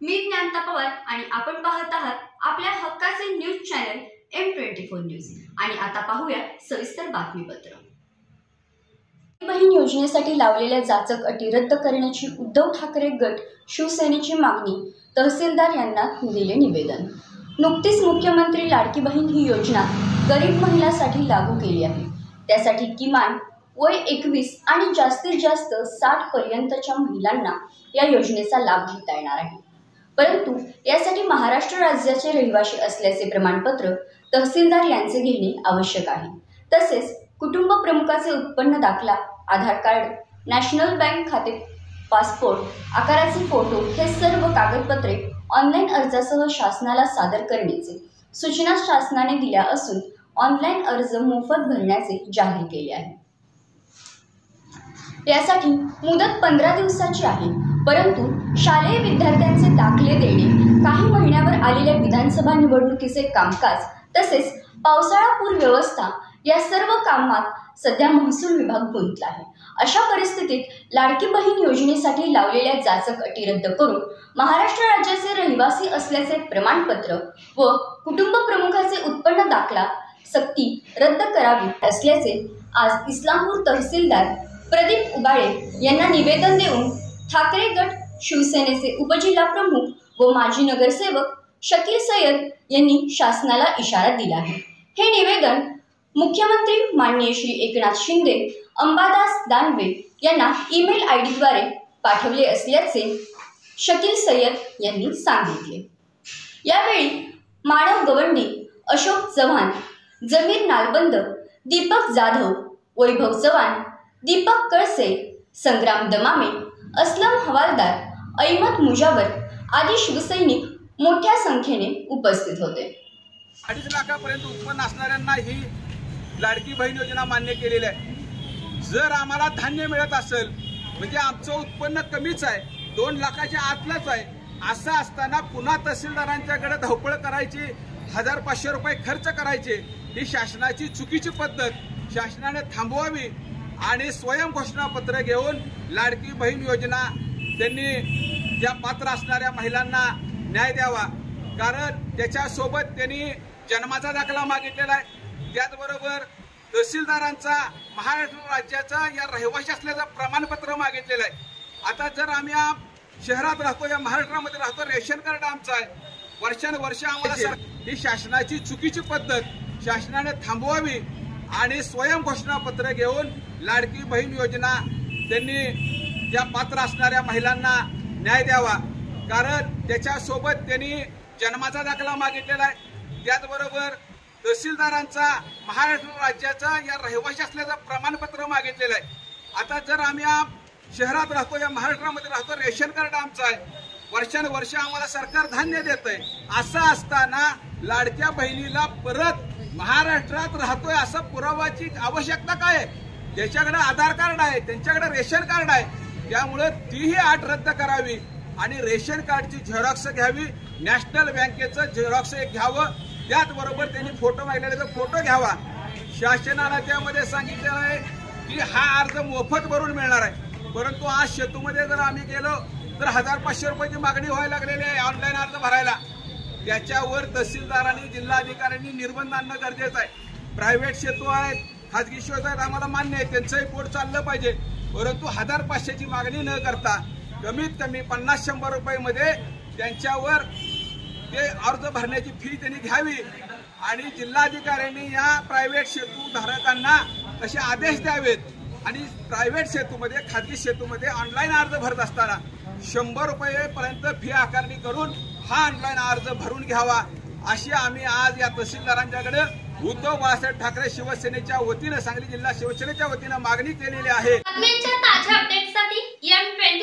मी ज्ञानता पवार आणि आपण पाहत आहात आपल्या हक्काचे न्यूज चॅनल M24 न्यूज। आणि आता पाहूया सविस्तर बातमीपत्र। बहीण योजनेसाठी लावलेल्या जाचक अटी रद्द करण्याची उद्धव ठाकरे गट शिवसेनेची मागणी, तहसीलदार यांना दिले निवेदन। नुकतीच मुख्यमंत्री लाडकी बहीण ही योजना गरीब महिलांसाठी लागू केली आहे। त्यासाठी किमान वय 21 आणि जास्तीत जास्त 60 पर्यंतच्या महिलांना या योजनेचा लाभ घेता येणार आहे। परंतु यासाठी महाराष्ट्र राज्याचे रहिवासी असल्याचे प्रमाणपत्र तहसीलदार यांचे घेणे आवश्यक आहे। तसेच कुटुंब प्रमुखाचे उत्पन्न दाखला, आधार कार्ड, नॅशनल बँक खाते, पासपोर्ट आकाराचे फोटो हे सर्व कागदपत्रे ऑनलाईन अर्जासह शासनाला सादर करण्याचे सूचना शासनाने दिल्या असून ऑनलाईन अर्ज मोफत भरण्याचे जाहीर केले आहे। यासाठी मुदत 15 दिवसाची आहे। परंतु शालेय विद्यार्थ्यांचे दाखले देणे, काही महिन्यावर आलेल्या विधानसभा निवडणुकीचे कामकाज तसेच पावसाळा पूर व्यवस्था या सर्व कामात सध्या महसूल विभाग गुंतला आहे। अशा परिस्थितीत लाडकी बहीण योजनेसाठी लावलेल्या जाचक अटी रद्द करून महाराष्ट्र राज्याचे रहिवासी असल्याचे प्रमाणपत्र व कुटुंब प्रमुखाचे उत्पन्न दाखला सक्ती रद्द करावी असल्याचे आज इस्लामपूर तहसीलदार प्रदीप उबाळे यांना निवेदन देऊन ठाकरे गट शिवसेनेचे उपजिल्हा प्रमुख व माजी नगरसेवक शकील सय्यद यांनी शासनाला इशारा दिला आहे। हे निवेदन मुख्यमंत्री माननीय श्री एकनाथ शिंदे, अंबादास दानवे यांना ईमेल ID द्वारे पाठवले असल्याचे शकील सय्यद यांनी सांगितले। यावेळी मानव गवंडी, अशोक चव्हाण, जमीर नालबंद, दीपक जाधव, वैभव चव्हाण, दीपक कळसे, संग्राम दमामे, असलम हवालदार, अहमद मुजावर आदी शिवसैनिक मोठ्या संख्येने उपस्थित होते। 2.5 लाखापर्यंत उत्पन्न असणाऱ्यांना ही लाडकी बहीण योजना मान्य केलेली आहे। जर आम्हाला धान्य मिळत असेल म्हणजे आमचं उत्पन्न कमीच आहे, 2 लाखाच्या आतलंच आहे, असं असताना पुन्हा तहसीलदारांच्याकडे धावपळ करायची, 1500 रुपये खर्च करायचे, ही शासनाची चुकीची पद्धत शासनाने थांबवावी आणि स्वयं घोषणापत्र घेऊन लाडकी बहीण योजना त्यांनी या पात्र असणाऱ्या महिलांना न्याय द्यावा। कारण त्याच्यासोबत त्यांनी जन्माचा दाखला मागितलेला आहे, त्याचबरोबर तहसीलदारांचा महाराष्ट्र राज्याचा या रहिवासी असल्याचं प्रमाणपत्र मागितलेलं आहे। आता जर आम्ही शहरात राहतो, या महाराष्ट्रामध्ये राहतो, रेशन कार्ड आमचं आहे, वर्षानुवर्ष आम्हाला ही शासनाची चुकीची पद्धत शासनाने थांबवावी आणि स्वयं घोषणापत्र घेऊन लाडकी बहीण योजना त्यांनी या पात्र असणाऱ्या महिलांना न्याय द्यावा। कारण त्याच्यासोबत त्यांनी जन्माचा दाखला मागितलेला आहे, त्याचबरोबर तहसीलदारांचा महाराष्ट्र राज्याचा या रहिवासी असल्याचं प्रमाणपत्र मागितलेलं आहे। आता जर आम्ही शहरात राहतो, या महाराष्ट्रामध्ये राहतो, रेशन कार्ड आमचं आहे, वर्षानुवर्ष आम्हाला सरकार धान्य देतंय, असं असताना लाडक्या बहिणीला परत महाराष्ट्रात राहतोय असं पुरावाची आवश्यकता काय आहे? ज्याच्याकडे आधार कार्ड आहे, त्यांच्याकडे रेशन कार्ड आहे, त्यामुळे तीही अट रद्द करावी आणि रेशन कार्डची झेरॉक्स घ्यावी, नॅशनल बँकेचं झेरॉक्स एक घ्यावं, त्याचबरोबर त्यांनी फोटो मागलेला फोटो घ्यावा। शासनाला त्यामध्ये सांगितलेलं आहे की हा अर्ज मोफत भरून मिळणार आहे, परंतु आज शेतूमध्ये जर आम्ही गेलो तर 1500 रुपयाची मागणी व्हायला लागलेली आहे ऑनलाईन अर्ज भरायला। त्याच्यावर तहसीलदारांनी, जिल्हाधिकाऱ्यांनी निर्बंध आणणं गरजेचं आहे। प्रायव्हेट शेतू आहेत, खाजगी शेतू आहेत, आम्हाला मान्य आहे, त्यांचंही पोट चाललं पाहिजे, परंतु 1500ची मागणी न करता कमीत कमी 50-100 रुपयामध्ये त्यांच्यावर ते अर्ज भरण्याची फी त्यांनी घ्यावी आणि जिल्हाधिकाऱ्यांनी या प्रायव्हेट शेतू धारकांना असे आदेश द्यावेत आणि प्रायव्हेट शेतूमध्ये, खाजगी शेतूमध्ये ऑनलाईन अर्ज भरत असताना 100 रुपयेपर्यंत फी आकारणी करून हा ऑनलाईन अर्ज भरून घ्यावा, अशी आम्ही आज या तहसीलदारांच्याकडे उद्धव बाळासाहेब ठाकरे शिवसेनेच्या वतीनं, सांगली जिल्हा शिवसेनेच्या वतीनं मागणी केलेली आहे। ताज्या अपडेट्ससाठी M24